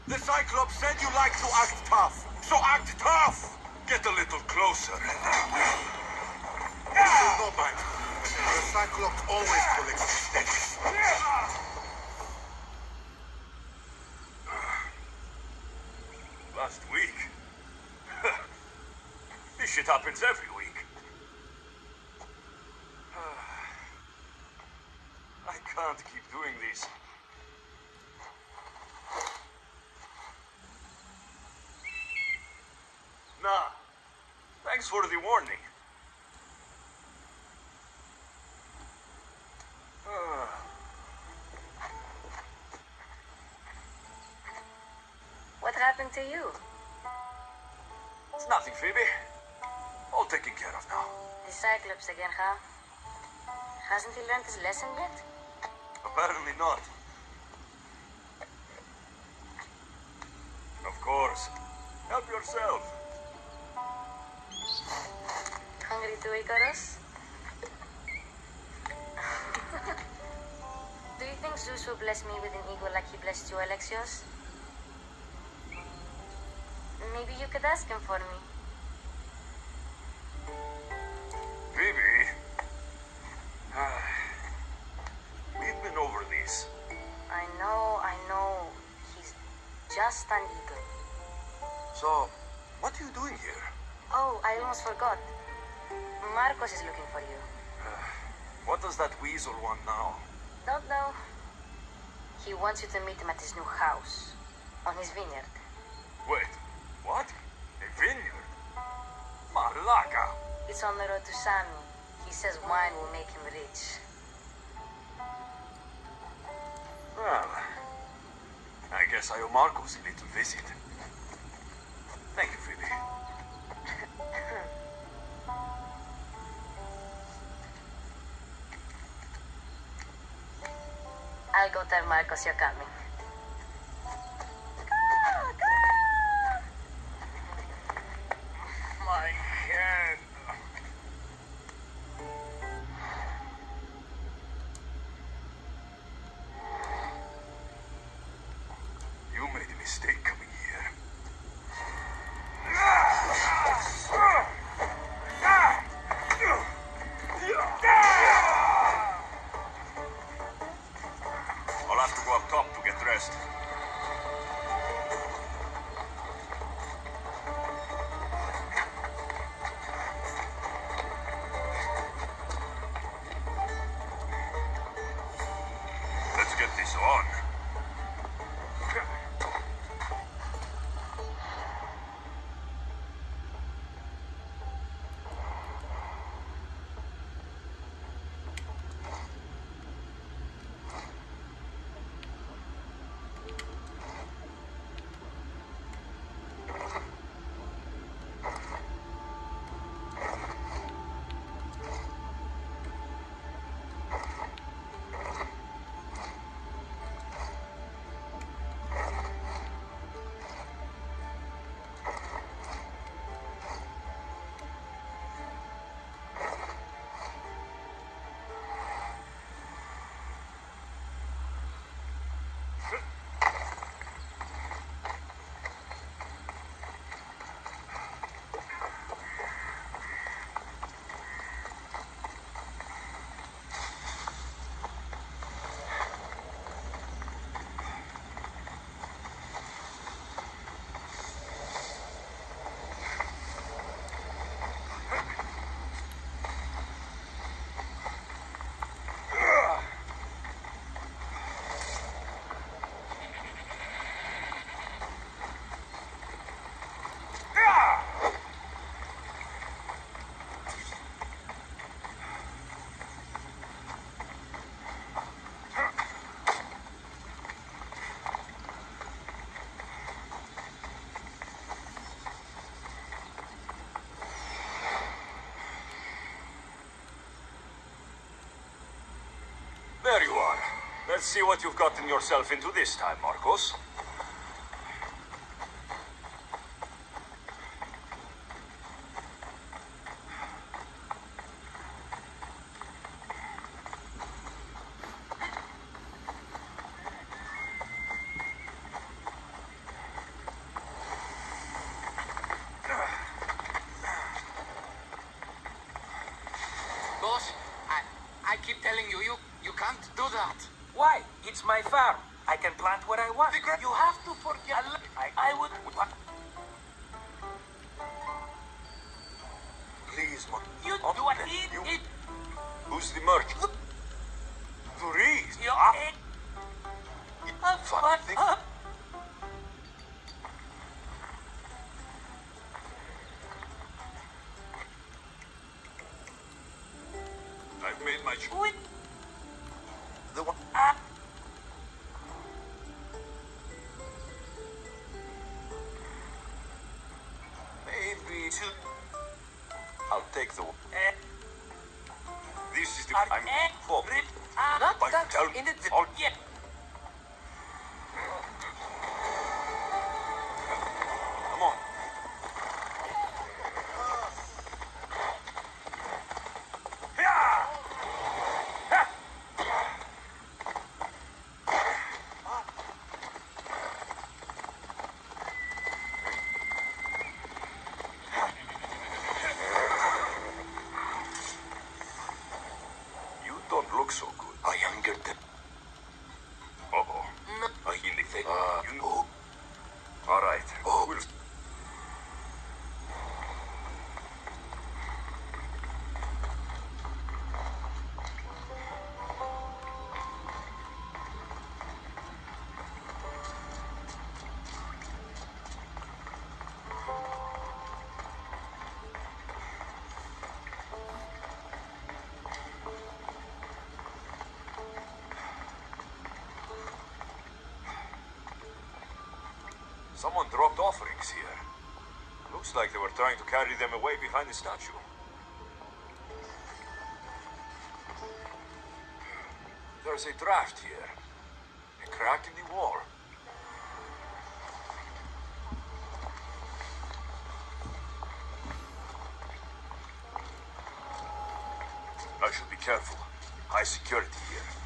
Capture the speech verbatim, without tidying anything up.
The Cyclops said you like to act tough, so act tough! Get a little closer and I will. Yeah. No, man. The Cyclops always collects mistakes. Last week? This shit happens every week. I can't keep doing this. Nah. Thanks for the warning. What happened to you? It's nothing, Phoebe. All taken care of now. The Cyclops again, huh? Hasn't he learned his lesson yet? Apparently not. Of course. Help yourself. Hungry too, Icarus? Do you think Zeus will bless me with an ego like he blessed you, Alexios? Maybe you could ask him for me. Phoebe? We've been over this. I know, I know. He's just an eagle. So, what are you doing here? Oh, I almost forgot. Marcos is looking for you. What does that weasel want now? Don't know. He wants you to meet him at his new house. On his vineyard. Wait, what? A vineyard? Malaga! It's on the road to Sami. He says wine will make him rich. Well, I guess I owe Marcos a little visit. Thank you, Phoebe. I'll go tell Marcos you're coming. My hand. You made a mistake coming here. I'll have to go up top to get dressed. Let's get this on. There you are. Let's see what you've gotten yourself into this time, Marcos. keep telling you, you, you can't do that. Why? It's my farm. I can plant what I want. You have to forget. I, I would... What? Please, man. You Oh, do what he... you- he Who's the merchant? Therese! you... Ah, eh, uh, fuck, what? think- Uh, I've made my choice. wait, The one. uh, Maybe till. I'll take the one. eh, This is the. are, I'm eh, for. rip, uh, Not But that. tell in the... I'll- Yeah. Come on. You don't look so good. I younger than. Uh-oh. I hear the thing. Uh, you know. All right. Oh, we'll. Someone dropped offerings here. Looks like they were trying to carry them away behind the statue. There's a draft here. A crack in the wall. I should be careful. High security here.